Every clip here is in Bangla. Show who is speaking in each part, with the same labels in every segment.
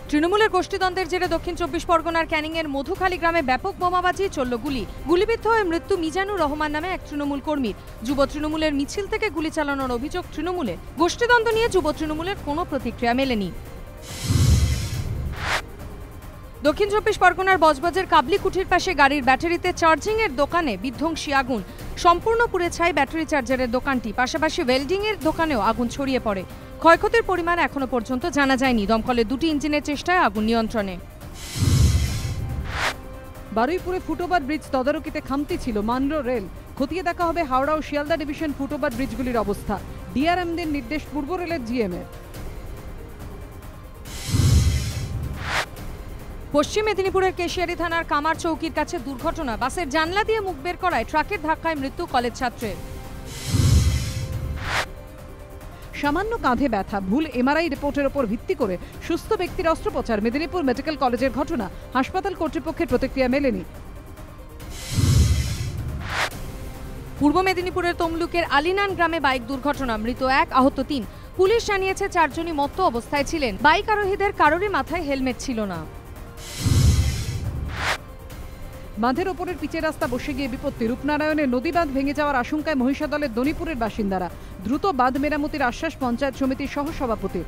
Speaker 1: তৃণমূলের গোষ্ঠীদ্বন্দ্বের জেরে দক্ষিণ 24 পরগনার ক্যানিংয়ের মধুখালী গ্রামে ব্যাপক বোমাবাজি চলল গুলি। গুলিবিদ্ধ হয়ে মৃত্যু মিজানুর রহমান নামে এক তৃণমূল কর্মীর। যুব তৃণমূলের মিছিল থেকে গুলি চালানোর অভিযোগ তৃণমূলের। গোষ্ঠীদ্বন্দ্ব নিয়ে যুব তৃণমূলের কোনো প্রতিক্রিয়া মেলেনি। দক্ষিণ 24 পরগনার বজবজের কাবলিকুঠির পাশে গাড়ির ব্যাটারিতে চার্জিংয়ের দোকানে বিধ্বংসী আগুন। সম্পূর্ণ পুড়ে ছাই ব্যাটারি চার্জারের দোকানটি, পাশাপাশি ওয়েল্ডিংয়ের দোকানেও আগুন ছড়িয়ে পড়ে। ক্ষয়ক্ষতির পরিমাণ এখনো পর্যন্ত জানা যায়নি। দমকলের 2টি ইঞ্জিনের চেষ্টায় আগুন নিয়ন্ত্রণে।
Speaker 2: বারুইপুরে ফুটওভার ব্রিজ তদারকিতে খামতি ছিল মানরো রেল। খতিয়ে দেখা হবে হাওড়া ও শিয়ালদা ডিভিশন ফুটওভার ব্রিজগুলির অবস্থা। ডিআরএমদের নির্দেশ পূর্ব রেলের জিএমের।
Speaker 1: পশ্চিম মেদিনীপুরের কেশিয়ারি থানার কামার চৌকির কাছে দুর্ঘটনা। বাসের জানলা দিয়ে মুখ বের করায় ট্রাকের ধাক্কায় মৃত্যু কলেজ ছাত্রের।
Speaker 2: সামান্য কাঁধে ব্যথা, ভুল এমআরআই রিপোর্টের ওপর ভিত্তি করে সুস্থ ব্যক্তির অস্ত্রোপচার। মেদিনীপুর মেডিকেল কলেজের ঘটনা। হাসপাতাল কর্তৃপক্ষের প্রতিক্রিয়া মেলেনি।
Speaker 1: পূর্ব মেদিনীপুরের তমলুকের আলিনান গ্রামে বাইক দুর্ঘটনা। মৃত 1, আহত 3। পুলিশ জানিয়েছে 4 জনই মত্ত অবস্থায় ছিলেন। বাইক আরোহীদের কারোরই মাথায় হেলমেট ছিল না।
Speaker 2: বাঁধের ওপরের পিচের রাস্তা বসে গিয়ে বিপত্তি। রূপনারায়ণের নদী বাঁধ ভেঙে যাওয়ার আশঙ্কায় মহিষাদলের দনিপুরের বাসিন্দারা। দ্রুত বাঁধ মেরামতির আশ্বাস পঞ্চায়েত সমিতির সহসভাপতির।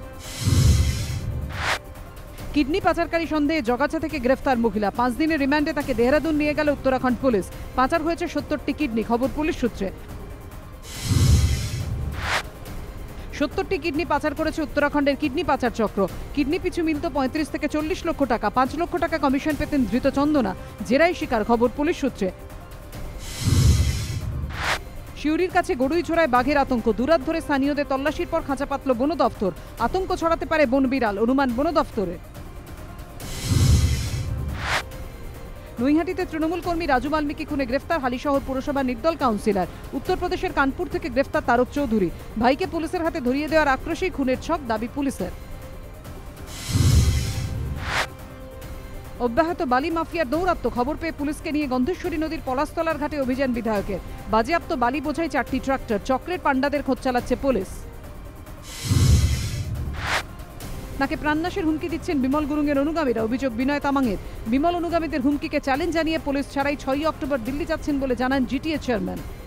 Speaker 2: কিডনি পাচারকারী সন্দেহে জগাছা থেকে গ্রেফতার মহিলা। 5 দিনের রিমান্ডে তাকে দেহরাদুন নিয়ে গেল উত্তরাখণ্ড পুলিশ। পাচার হয়েছে 70টি কিডনি, খবর পুলিশ সূত্রে। 70টি কিডনি পাচার করেছে উত্তরাখণ্ডের কিডনি পাচার চক্র। কিডনি পিছু মিলত 35 থেকে 40 লক্ষ টাকা। 5 লক্ষ টাকা কমিশন পেতেন ধৃত চন্দনা। জেরাই শিকার, খবর পুলিশ সূত্রে। শিউরির কাছে গড়ুইছড়ায় বাঘের আতঙ্ক। দুরাত ধরে স্থানীয়দের তল্লাশির পর খাঁচা পাতল বন দফতর। আতঙ্ক ছড়াতে পারে বন বিড়াল, অনুমান বন দফতরে। নৈহাটিতে তৃণমূল কর্মী রাজু মালমিকি খুনে গ্রেফতার হালিশহর পুরসভার নির্দল কাউন্সিলর। উত্তরপ্রদেশের কানপুর থেকে গ্রেফতার তারক চৌধুরী। ভাইকে পুলিশের হাতে ধরিয়ে দেওয়ার আক্রোশেই খুনের ছক, দাবি পুলিশের। অব্যাহত বালি মাফিয়ার দৌরাত্ম্য। খবর পেয়ে পুলিশকে নিয়ে গন্ধেশ্বরী নদীর পলাশতলার ঘাটে অভিযান বিধায়কের। বাজেয়াপ্ত বালি বোঝাই 4টি ট্রাক্টর। চক্রের পান্ডাদের খোঁজ চালাচ্ছে পুলিশ। নাকে প্রাণনাশের হুমকি দিচ্ছেন বিমল গুরুংয়ের অনুগামীরা। অভিযোগ বিনয় তামাংয়ের। বিমল অনুগামীদের হুমকিকে চ্যালেঞ্জ জানিয়ে পুলিশ ছাড়াই 6ই অক্টোবর দিল্লি যাচ্ছেন বলে জানান জিটিএ চেয়ারম্যান।